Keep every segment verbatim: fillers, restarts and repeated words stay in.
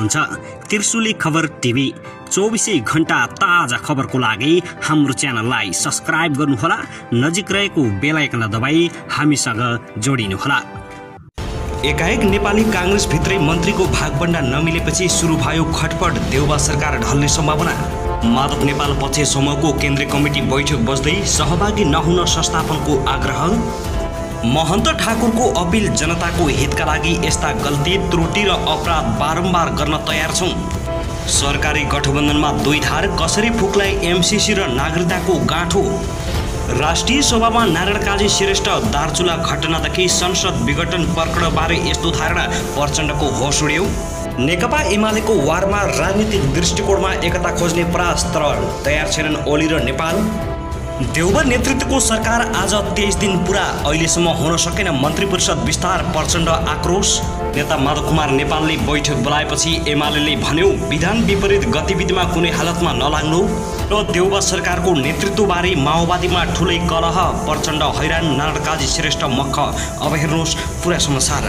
हुनुहुन्छ त्रिशुली खबर टिभी। चौबीसै घण्टा ताजा खबरको लागि हाम्रो च्यानललाई सब्स्क्राइब गर्नुहोला, नजिक रहेको बेल आइकन दबाई हामीसँग जोडिनुहोला। एकाएक नेपाली कांग्रेस भित्रै मन्त्रीको भागबण्डा नमिलेपछि सुरु भयो खटपट, देउबा सरकार ढल्ने सम्भावना। माधव नेपाल पक्ष समूहको केन्द्रीय कमिटी बैठक बस्दै सहभागी नहुन संस्थापनको आग्रह। महन्त ठाकुरको अपिल, जनताको हितका लागि यस्ता गल्ती त्रुटि र अपराध बारम्बार गर्न तयार छौं। सरकारी गठबन्धनमा दुई धार, कसरी फुक्लाई एमसीसी र नागरिकताको गाँठो। राष्ट्रिय सभामा नारायण काजी श्रेष्ठ, दार्चुला घटनादेखि संसद विघटन प्रकरणबारे यस्तो धारणा, प्रचण्डको होस उड्यो। नेकपा एमालेको वारमा राजनीतिक दृष्टिकोणमा एकता खोज्ने प्रयास, तर तयार छैनन् ओली र नेपाल। देउबा नेतृत्वको सरकार आज तेइस दिन पुरा, अहिलेसम्म हुन सकेन मन्त्री परिषद विस्तार, प्रचण्ड आक्रोश। नेता माधव कुमार नेपालले बैठक बोलाएपछि एमालेले भन्यो विधान विपरीत गतिविधिमा कुनै हालतमा नलाग्नु र देउबा सरकारको नेतृत्वबारे माओवादीमा ठुलै कलह, प्रचण्ड हैरान, नारायण काजी श्रेष्ठ मक्ख। अब हेर्नुहोस् पुरा समाचार।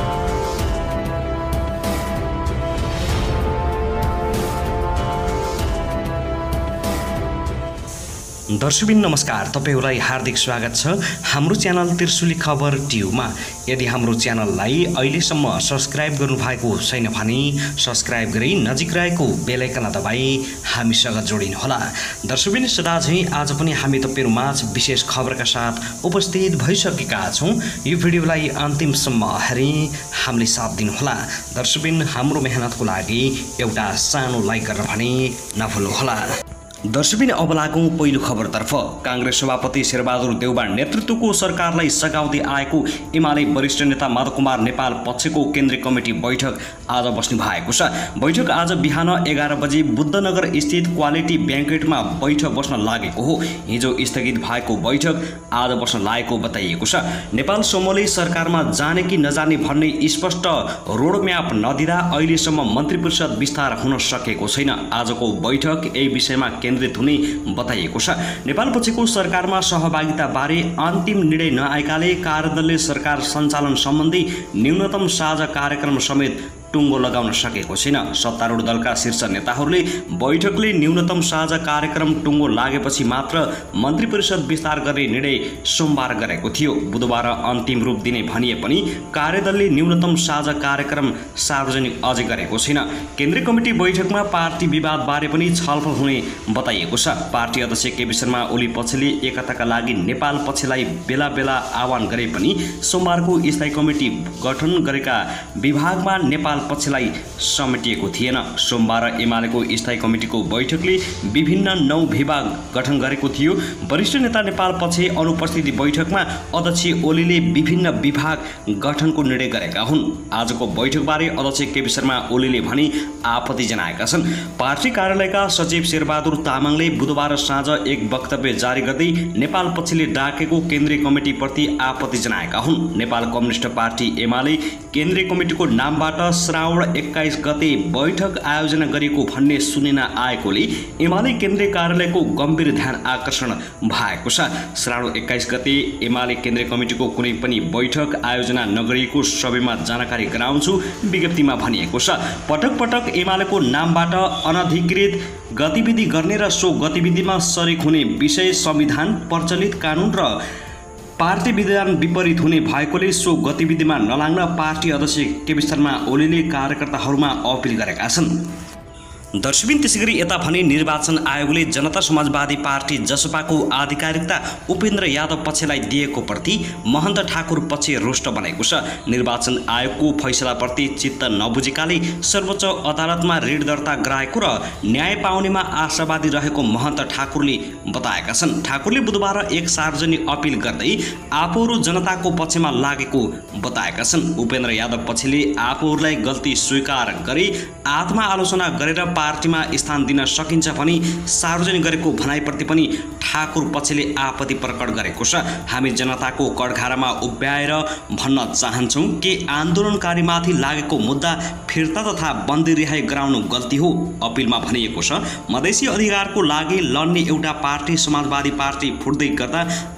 दर्शकबिन नमस्कार, तपाईहरुलाई हार्दिक स्वागत छ हाम्रो च्यानल त्रिशुली खबर टिभीमा। यदि हाम्रो च्यानललाई अहिलेसम्म सब्स्क्राइब गर्नु भएको छैन भने सब्स्क्राइब गरी नजिक रहेको बेल आइकन दबाई हामीसँग जोडिनु होला। दर्शकबिन सदा झैं आज पनि हामी तपाईहरु माझ विशेष खबरका साथ उपस्थित भइसकेका छौं। यो भिडियोलाई अन्तिमसम्म हेरी हामीले साथ दिनु होला। दर्शकबिन हाम्रो मेहनतको लागि एउटा सानो लाइक गर्न भने नभुल्नु होला। दर्शकबिन अब लागौं पहिलो खबरतर्फ। कांग्रेस सभापति शेरबहादुर देउबा नेतृत्वको सरकारलाई सघाउँदै आएको एमाले वरिष्ठ नेता माधव कुमार नेपाल पक्षको केन्द्रीय कमिटी बैठक आज बस्नु भएको छ। बैठक आज बिहान एघार बजे बुद्धनगर स्थित क्वालिटी ब्याङ्केटमा बैठक बस्न लागेको हो। हिजो स्थगित भएको बैठक आज बस्न लागेको बताइएको छ। नेपाल समूहले सरकारमा जाने कि नजाने भन्ने स्पष्ट रोडम्याप नदिँदा अहिलेसम्म मन्त्री परिषद विस्तार हुन सकेको छैन। आजको बैठक यही विषयमा केन्द्रित हुने बताइएको छ। नेपाल पछिको सरकारमा सहभागिता बारे अन्तिम निर्णय नआएकाले कार्यदलले सरकार सञ्चालन सम्बन्धी न्यूनतम साझा कार्यक्रम समेत टुङ्गो लगाउन सकेको छैन। सत्तारूढ दलका शीर्ष नेताहरूले बैठकले न्यूनतम साझा कार्यक्रम टुङ्गो लागेपछि मात्र मन्त्री परिषद विस्तार गर्ने निर्णय सोमबार गरेको थियो। बुधबार अन्तिम रूप दिने भनिए पनि कार्यदलले न्यूनतम साझा कार्यक्रम सार्वजनिक अझै गरेको छैन। केन्द्रीय कमिटी बैठकमा पार्टी विवाद बारे पनि छलफल हुने बताइएको छ। पार्टी अध्यक्ष केपी शर्मा ओली पक्षले एकताका लागि नेपाल पक्षलाई बेला बेला आह्वान गरे पनि सोमबारको स्थायी कमिटी गठन गरेका विभागमा नेपाल पक्षलाई समेटिएको थिएन। सोमबार एमालेको स्थायी कमिटीको बैठकले विभिन्न नौ विभाग गठन गरेको थियो। वरिष्ठ नेता नेपाल पक्ष अनुपस्थिति बैठकमा अध्यक्ष ओलीले विभिन्न विभाग गठनको निर्णय गरेका हुन्। आजको बैठकबारे अध्यक्ष केपी शर्मा ओलीले भने आपत्ति जनाएका छन्। पार्टी कार्यालयका सचिव शेरबहादुर तामाङले बुधबार साँझ एक वक्तव्य जारी गर्दै नेपाल पक्षले डाकेको केन्द्रीय कमिटीप्रति आपत्ति जनाएका हुन्। नेपाल कम्युनिस्ट पार्टी एमाले केन्द्रीय कमिटीको नामबाट श्रावण एक्काइस गते बैठक आयोजना गरेको भन्ने सुनिन आएकोले एमाले केन्द्रीय कार्यालयको गम्भीर ध्यान आकर्षण भएको छ। श्रावण एक्काइस गते एमाले केन्द्रीय कमिटीको कुनै पनि बैठक आयोजना नगरिएको सबैमा जानकारी गराउँछु विज्ञप्तिमा भनिएको छ। पटक पटक एमालेको नामबाट अनधिकृत गतिविधि गर्ने र सो गतिविधिमा सरिक हुने विषय संविधान, प्रचलित कानुन र पार्टी विधान विपरीत हुने भएकोले सो गतिविधिमा नलाग्न पार्टी अध्यक्ष केपी शर्मा ओलीले कार्यकर्ताहरूमा अपिल गरेका छन्। दर्शकबिन त्यसैगरी यता भने निर्वाचन आयोगले जनता समाजवादी पार्टी जसपाको आधिकारिकता उपेन्द्र यादव पक्षलाई दिएको प्रति महन्त ठाकुर पक्ष रुष्ट बनेको छ। निर्वाचन आयोगको फैसलाप्रति चित्त नबुझेकाले सर्वोच्च अदालतमा ऋण दर्ता गराएको र न्याय पाउनेमा आशावादी रहेको महन्त ठाकुरले बताएका छन्। ठाकुरले बुधबार एक सार्वजनिक अपिल गर्दै आफूहरू जनताको पक्षमा लागेको बताएका छन्। उपेन्द्र यादव पक्षले आफूहरूलाई गल्ती स्वीकार गरी आत्मआलोचना गरेर पार्टीमा स्थान दिन सकिन्छ भनी सार्वजनिक गरेको भनाइप्रति पनि ठाकुर पक्षले आपत्ति प्रकट गरेको छ। हामी जनताको कठघारामा उभ्याएर भन्न चाहन्छौं कि आन्दोलनकारीमाथि लागेको मुद्दा फिर्ता तथा बन्दी रिहाई गराउनु गल्ती हो। अपिलमा भनिएको छ, मधेसी अधिकारको लागि लड्ने एउटा पार्टी समाजवादी पार्टी फुट्दै गर्दा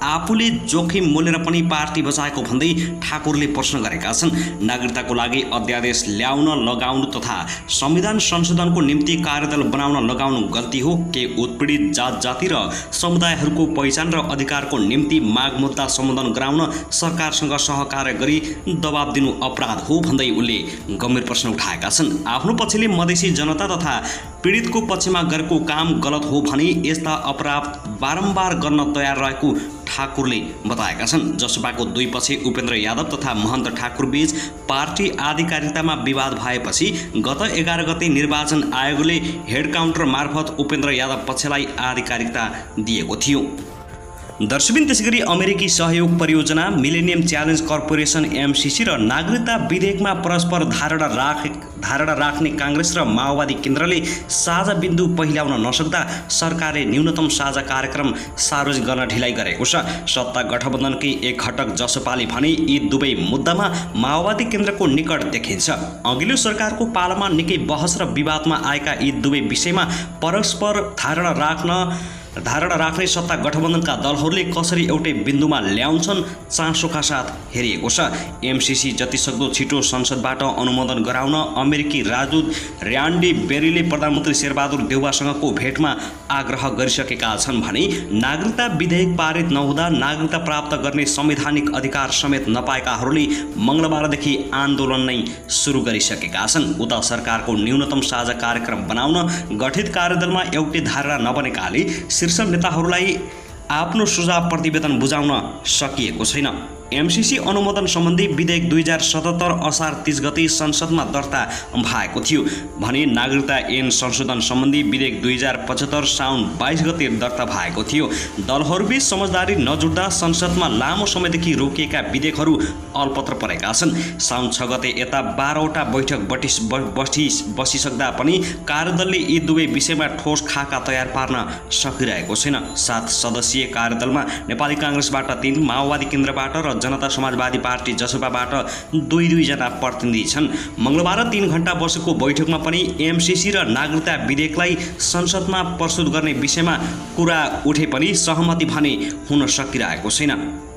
आफूले जोखिम मोलेर पनि पार्टी बचाएको भन्दै ठाकुरले प्रश्न गरेका छन्। नागरिकताको लागि अध्यादेश ल्याउन लगाउनु तथा संविधान संशोधनको निम्ति कार्यदल बनाउन लगाउनु गल्ती हो के उत्पीडित जात जाति र समुदायहरूको पहिचान र अधिकारको निम्ति माग मुद्दा सम्बोधन गराउन सरकारसँग सहकार्य गरी दबाब दिनु अपराध हो भन्दै उनले गम्भीर प्रश्न उठाएका छन्। आफ्नो पक्षले मधेसी जनता तथा पीडितको पक्षमा गरेको काम गलत हो भने यस्ता अपराध बारम्बार गर्न तयार रहेको ठाकुरले बताएका छन्। जसपाको दुई पक्ष उपेन्द्र यादव तथा महन्त ठाकुर बीच पार्टी आधिकारिकतामा विवाद भएपछि गत एघार गते निर्वाचन आयोगले हेड काउन्टर मार्फत उपेन्द्र यादव पक्षलाई आधिकारिकता दिएको थियो। दर्शकबिन त्यसैगरी अमेरिकी सहयोग परियोजना मिलेनियम च्यालेन्ज कर्पोरेसन एमसीसी र नागरिकता विधेयकमा परस्पर धारणा राख धारणा राख्ने काङ्ग्रेस र माओवादी केन्द्रले साझा बिन्दु पहिल्याउन नसक्दा सरकारले न्यूनतम साझा कार्यक्रम सार्वजनिक गर्न ढिलाइ गरेको छ। सत्ता गठबन्धनकै एक घटक जसपाले भने यी दुवै मुद्दामा माओवादी केन्द्रको निकट देखिन्छ। अघिल्लो सरकारको पालामा निकै बहस र विवादमा आएका यी दुवै विषयमा परस्पर धारणा राख्न धारणा राख्ने सत्ता गठबन्धनका दलहरूले कसरी एउटै बिन्दुमा ल्याउँछन् चासोका साथ हेरिएको छ। एमसीसी जतिसक्दो छिटो संसदबाट अनुमोदन गराउन अमेरिकी राजदूत र्यान्डी बेरीले प्रधानमन्त्री शेरबहादुर देउवासँगको भेटमा आग्रह गरिसकेका छन् भने नागरिकता विधेयक पारित नहुँदा नागरिकता प्राप्त गर्ने संवैधानिक अधिकार समेत नपाएकाहरूले मङ्गलबारदेखि आन्दोलन नै सुरु गरिसकेका छन्। उता सरकारको न्यूनतम साझा कार्यक्रम बनाउन गठित कार्यदलमा एउटै धारणा नबनेकाले शीर्ष नेताहरूलाई आफ्नो सुझाव प्रतिवेदन बुझाउन सकिएको छैन। एमसीसी अनुमोदन सम्बन्धी विधेयक दुई हजार सतहत्तर असार तीस गते संसदमा दर्ता भएको थियो भने नागरिकता ऐन संशोधन सम्बन्धी विधेयक दुई हजार पचहत्तर साउन बाइस गते दर्ता भएको थियो। दलहरूबीच समझदारी नजुट्दा संसदमा लामो समयदेखि रोकिएका विधेयकहरू अलपत्र परेका छन्। साउन छ गते यता बाह्रवटा बैठक बटिस बसी बसिसक्दा पनि कार्यदलले यी दुवै विषयमा ठोस खाका तयार पार्न सकिरहेको छैन। सात सदस्यीय कार्यदलमा नेपाली काङ्ग्रेसबाट तीन, माओवादी केन्द्रबाट र जनता समाजवादी पार्टी जसपाबाट दुई दुईजना प्रतिनिधि छन्। मङ्गलबार तीन घण्टा बसेको बैठकमा पनि एमसीसी र नागरिकता विधेयकलाई संसदमा प्रस्तुत गर्ने विषयमा कुरा उठे पनि सहमति भने हुन सकिरहेको छैन।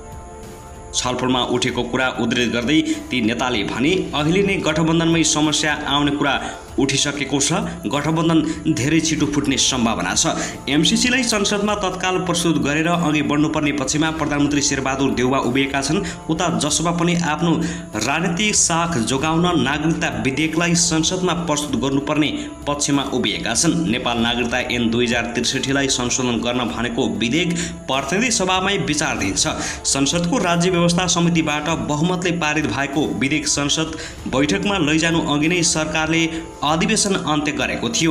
छलफलमा उठेको कुरा उद्धृत गर्दै ती नेताले भने अहिले नै गठबन्धनमै समस्या आउने कुरा उठिसकेको छ। गठबन्धन धेरै छिटो फुट्ने सम्भावना छ। एमसीसीलाई संसदमा तत्काल प्रस्तुत गरेर अघि बढ्नुपर्ने पक्षमा प्रधानमन्त्री शेरबहादुर देउवा उभिएका छन्। उता जसपा पनि आफ्नो राजनीतिक साख जोगाउन नागरिकता विधेयकलाई संसदमा प्रस्तुत गर्नुपर्ने पक्षमा उभिएका छन्। नेपाल नागरिकता ऐन दुई हजार त्रिसठीलाई संशोधन गर्न भनेको विधेयक प्रतिनिधि सभामै विचाराधीन छ। संसदको राज्य व्यवस्था समितिबाट बहुमतले पारित भएको विधेयक संसद बैठकमा लैजानु अघि नै सरकारले अधिवेशन अन्त्य गरेको थियो।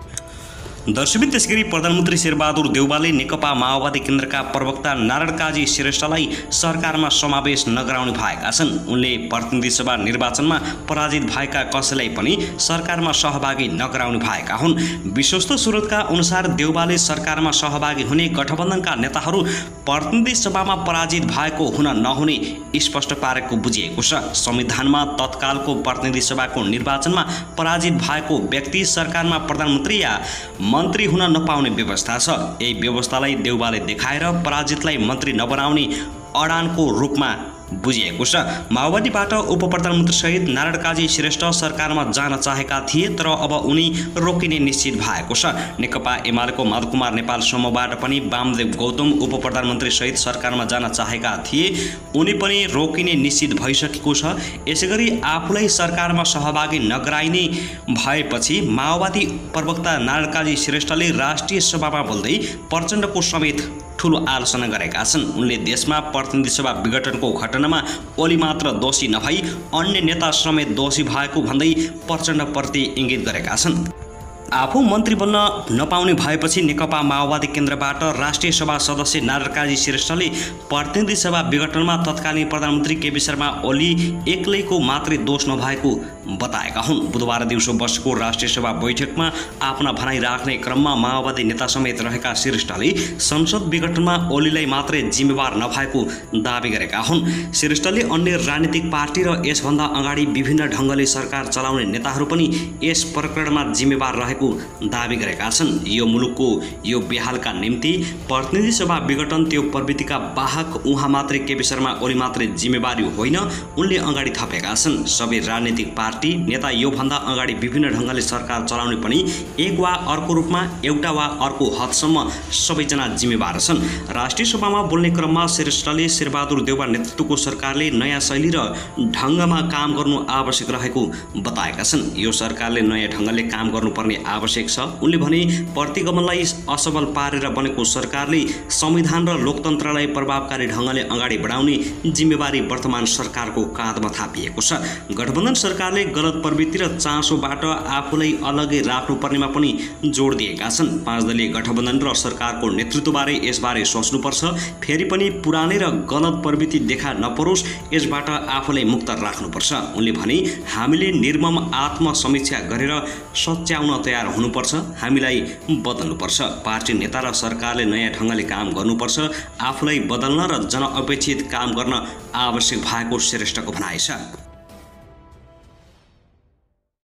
दर्शकबिन त्यसैगरी प्रधानमन्त्री शेरबहादुर देउवाले नेकपा माओवादी केन्द्रका प्रवक्ता नारायण काजी श्रेष्ठलाई सरकारमा समावेश नगराउने भएका छन्। उनले प्रतिनिधि सभा निर्वाचनमा पराजित भएका कसैलाई पनि सरकारमा सहभागी नगराउने भएका हुन्। विश्वस्त स्रोतका अनुसार देउवाले सरकारमा सहभागी हुने गठबन्धनका नेताहरू प्रतिनिधि सभामा पराजित भएको हुन नहुने स्पष्ट पारेको बुझिएको छ। संविधानमा तत्कालको प्रतिनिधि सभाको निर्वाचनमा पराजित भएको व्यक्ति सरकारमा प्रधानमन्त्री या मन्त्री हुन नपाउने व्यवस्था छ। यही व्यवस्थालाई देउवाले देखाएर पराजितलाई मन्त्री नबनाउने अडानको रूपमा बुझिएको छ। माओवादीबाट उप प्रधानमन्त्री सहित नारायण काजी श्रेष्ठ सरकारमा जान चाहेका थिए तर अब उनी रोकिने निश्चित भएको छ। नेकपा एमालेको माधव कुमार नेपाल समूहबाट पनि वामदेव गौतम उप प्रधानमन्त्री सहित सरकारमा जान चाहेका थिए, उनी पनि रोकिने निश्चित भइसकेको छ। यसैगरी आफूलाई सरकारमा सहभागी नगराइने भएपछि माओवादी प्रवक्ता नारायण काजी श्रेष्ठले राष्ट्रिय सभामा बोल्दै प्रचण्डको समेत ठूलो आलोचना गरेका छन्। उनले देशमा प्रतिनिधि सभा विघटनको घटनामा ओली मात्र दोषी नभई अन्य नेता समेत दोषी भएको भन्दै प्रचण्डप्रति इङ्गित गरेका छन्। आफू मन्त्री बन्न नपाउने भएपछि नेकपा माओवादी केन्द्रबाट राष्ट्रिय सभा सदस्य नारायण काजी श्रेष्ठले प्रतिनिधि सभा विघटनमा तत्कालीन प्रधानमन्त्री केपी शर्मा ओली एक्लैको मात्रै दोष नभएको बताएका हुन्। बुधबार दिउँसो बसेको राष्ट्रिय सभा बैठकमा आफ्ना भनाइ राख्ने क्रममा माओवादी नेता समेत रहेका श्रेष्ठले संसद विघटनमा ओलीलाई मात्रै जिम्मेवार नभएको दावी गरेका हुन्। श्रेष्ठले अन्य राजनीतिक पार्टी र यसभन्दा अगाडि विभिन्न ढङ्गले सरकार चलाउने नेताहरू पनि यस प्रकरणमा जिम्मेवार रहेको रहेको दावी गरेका छन्। यो मुलुकको यो बेहालका निम्ति प्रतिनिधि सभा विघटन त्यो प्रवृत्तिका वाहक उहाँ मात्रै केपी शर्मा ओली मात्रै जिम्मेवारी होइन उनले अगाडि थपेका छन्। सबै राजनीतिक पार्टी नेता योभन्दा अगाडि विभिन्न ढङ्गले सरकार चलाउने पनि एक वा अर्को रूपमा एउटा वा अर्को हदसम्म सबैजना जिम्मेवार छन्। राष्ट्रिय सभामा बोल्ने क्रममा श्रेष्ठले शेरबहादुर देउवा नेतृत्वको सरकारले नयाँ शैली र ढङ्गमा काम गर्नु आवश्यक रहेको बताएका छन्। यो सरकारले नयाँ ढङ्गले काम गर्नुपर्ने आवश्यक छ। उनले भने प्रतिगमनलाई असफल पारेर बनेको सरकारले संविधान र लोकतन्त्रलाई प्रभावकारी ढङ्गले अगाडि बढाउने जिम्मेवारी वर्तमान सरकारको काँधमा थापिएको छ। गठबन्धन सरकारले गलत प्रवृत्ति र चासोबाट आफूलाई अलग्गै राख्नुपर्नेमा पनि जोड दिएका छन्। पाँच दलीय गठबन्धन र सरकारको नेतृत्वबारे यसबारे सोच्नुपर्छ। फेरि पनि पुरानै र गलत प्रवृत्ति देखा नपरोस् यसबाट आफूलाई मुक्त राख्नुपर्छ। उनले भने हामीले निर्मम आत्मसमीक्षा गरेर सच्याउन तयार हुनुपर्छ। हामीलाई बदल्नुपर्छ। पार्टी नेता र सरकारले नयाँ ढङ्गले काम गर्नुपर्छ। आफूलाई बदल्न र जनअपेक्षित काम गर्न आवश्यक भएको श्रेष्ठको भनाइ छ।